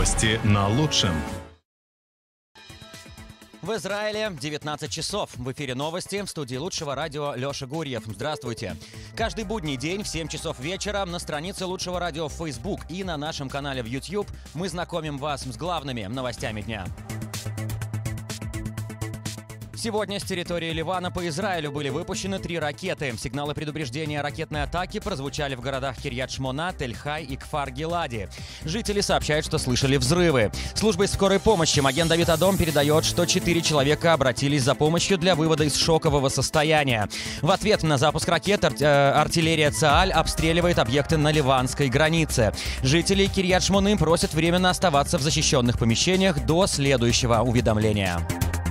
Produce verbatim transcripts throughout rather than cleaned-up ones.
Новости на лучшем. В Израиле девятнадцать часов. В эфире новости. В студии Лучшего радио Леша Гурьев. Здравствуйте. Каждый будний день в семь часов вечера на странице Лучшего радио в Facebook и на нашем канале в YouTube мы знакомим вас с главными новостями дня. Сегодня с территории Ливана по Израилю были выпущены три ракеты. Сигналы предупреждения ракетной атаки прозвучали в городах Кирьят-Шмона, Тель-Хай и Кфар-Гилади. Жители сообщают, что слышали взрывы. Служба скорой помощи Маген Давид Адом передает, что четыре человека обратились за помощью для вывода из шокового состояния. В ответ на запуск ракет ар- э, артиллерия Цааль обстреливает объекты на ливанской границе. Жители Кирьят-Шмоны просят временно оставаться в защищенных помещениях до следующего уведомления.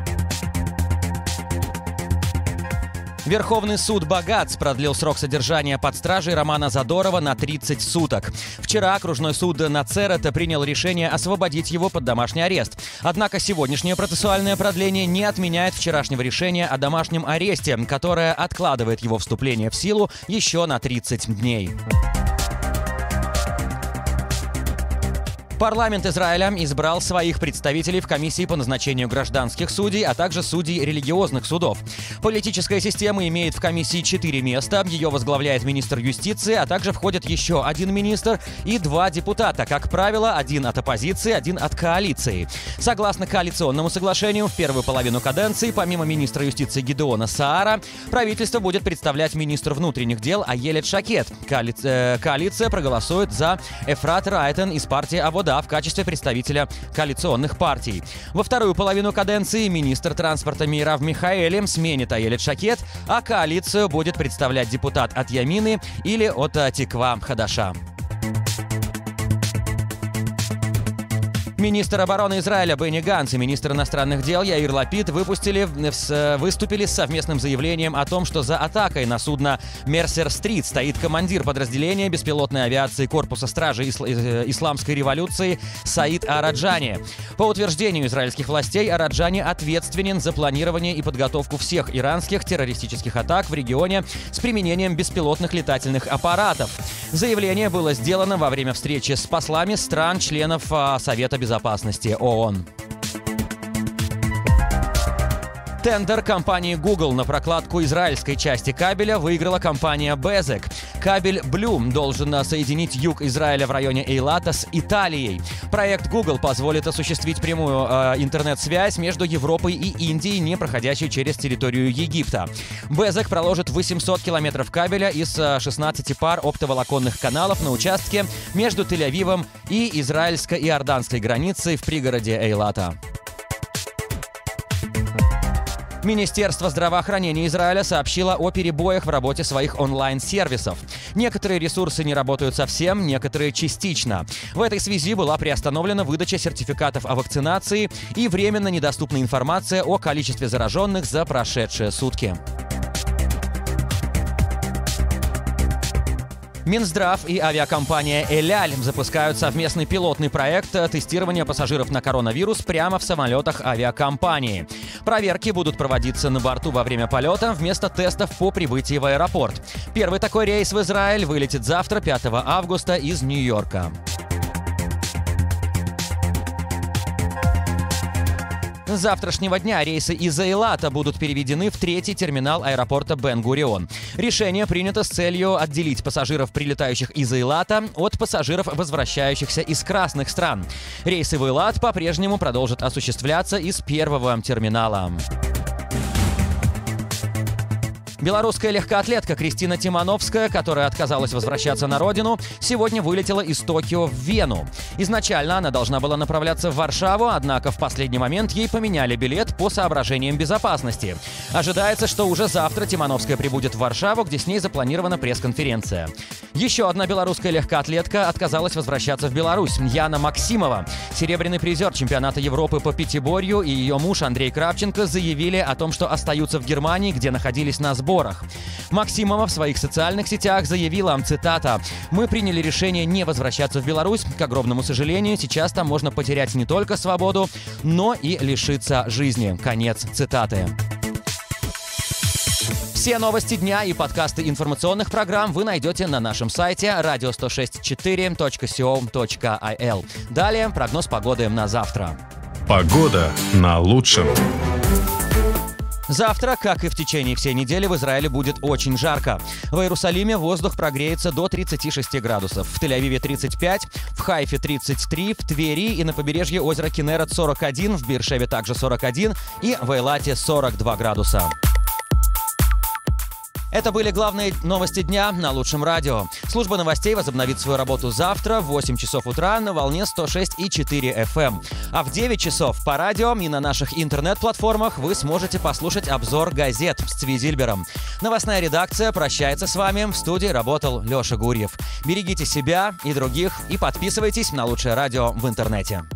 Верховный суд Багац продлил срок содержания под стражей Романа Задорова на тридцать суток. Вчера окружной суд Нацерета принял решение освободить его под домашний арест. Однако сегодняшнее процессуальное продление не отменяет вчерашнего решения о домашнем аресте, которое откладывает его вступление в силу еще на тридцать дней. Парламент Израиля избрал своих представителей в комиссии по назначению гражданских судей, а также судей религиозных судов. Политическая система имеет в комиссии четыре места. Ее возглавляет министр юстиции, а также входит еще один министр и два депутата. Как правило, один от оппозиции, один от коалиции. Согласно коалиционному соглашению, в первую половину каденции, помимо министра юстиции Гидеона Саара, правительство будет представлять министр внутренних дел Аелет Шакед. Коали... э, коалиция проголосует за Эфрат Райтен из партии Авода в качестве представителя коалиционных партий. Во вторую половину каденции министр транспорта Мирав Михаэли сменит Аелет Шакед, а коалицию будет представлять депутат от Ямины или от Тиква Хадаша. Министр обороны Израиля Бенни Ганц и министр иностранных дел Яир Лапид выпустили, выступили с совместным заявлением о том, что за атакой на судно Мерсер-Стрит стоит командир подразделения беспилотной авиации Корпуса стражи исл- Исламской революции Саид Араджани. По утверждению израильских властей, Араджани ответственен за планирование и подготовку всех иранских террористических атак в регионе с применением беспилотных летательных аппаратов. Заявление было сделано во время встречи с послами стран-членов Совета Безопасности безопасности ООН. Тендер компании Google на прокладку израильской части кабеля выиграла компания Безек. Кабель Blue должен соединить юг Израиля в районе Эйлата с Италией. Проект Google позволит осуществить прямую э, интернет-связь между Европой и Индией, не проходящей через территорию Египта. Безек проложит восемьсот километров кабеля из шестнадцати пар оптоволоконных каналов на участке между Тель-Авивом и израильско-иорданской границей в пригороде Эйлата. Министерство здравоохранения Израиля сообщило о перебоях в работе своих онлайн-сервисов. Некоторые ресурсы не работают совсем, некоторые частично. В этой связи была приостановлена выдача сертификатов о вакцинации и временно недоступна информация о количестве зараженных за прошедшие сутки. Минздрав и авиакомпания «Эляль» запускают совместный пилотный проект тестирования пассажиров на коронавирус прямо в самолетах авиакомпании. Проверки будут проводиться на борту во время полета вместо тестов по прибытии в аэропорт. Первый такой рейс в Израиль вылетит завтра, пятого августа, из Нью-Йорка. С завтрашнего дня рейсы из Эйлата будут переведены в третий терминал аэропорта Бен-Гурион. Решение принято с целью отделить пассажиров, прилетающих из Эйлата, от пассажиров, возвращающихся из красных стран. Рейсы в Эйлат по-прежнему продолжат осуществляться из первого терминала. Белорусская легкоатлетка Кристина Тимановская, которая отказалась возвращаться на родину, сегодня вылетела из Токио в Вену. Изначально она должна была направляться в Варшаву, однако в последний момент ей поменяли билет по соображениям безопасности. Ожидается, что уже завтра Тимановская прибудет в Варшаву, где с ней запланирована пресс-конференция. Еще одна белорусская легкоатлетка отказалась возвращаться в Беларусь. Яна Максимова, серебряный призер чемпионата Европы по пятиборью, и ее муж Андрей Кравченко заявили о том, что остаются в Германии, где находились на сборах. Максимова в своих социальных сетях заявила, цитата: «Мы приняли решение не возвращаться в Беларусь. К огромному сожалению, сейчас там можно потерять не только свободу, но и лишиться жизни». Конец цитаты. В Все новости дня и подкасты информационных программ вы найдете на нашем сайте радио сто шесть четыре точка си о точка ай эл. Далее прогноз погоды на завтра. Погода на лучшем. Завтра, как и в течение всей недели, в Израиле будет очень жарко. В Иерусалиме воздух прогреется до тридцати шести градусов, в Тель-Авиве тридцать пять, в Хайфе тридцать три, в Твери и на побережье озера Кинерет сорок один, в Беэр-Шеве также сорок один и в Эйлате сорок два градуса. Это были главные новости дня на Лучшем радио. Служба новостей возобновит свою работу завтра в восемь часов утра на волне сто шесть и четыре эф эм. А в девять часов по радио и на наших интернет-платформах вы сможете послушать обзор газет с Цви Зильбером. Новостная редакция прощается с вами. В студии работал Леша Гурьев. Берегите себя и других и подписывайтесь на Лучшее радио в интернете.